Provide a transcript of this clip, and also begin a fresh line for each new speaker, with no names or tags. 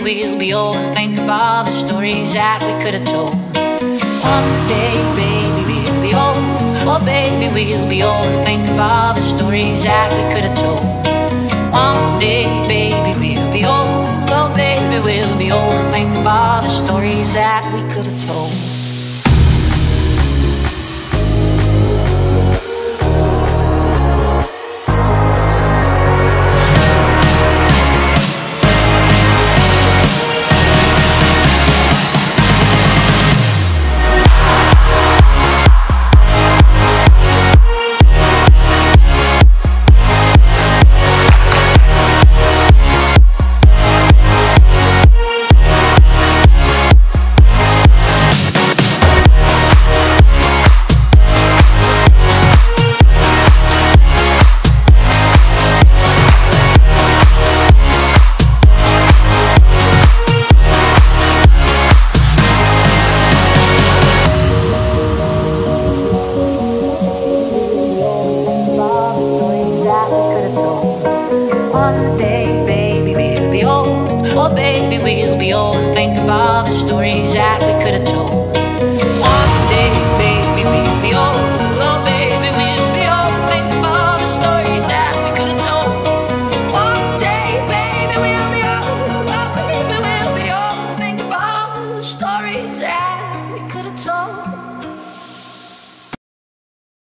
we'll be old and think of all the stories that we could have told. One day, baby, we'll be old. Oh, baby, we'll be old and think of all the stories that we could have told. One day, baby, we'll be old. Oh, baby, we'll be old and think of all the stories that we could have told.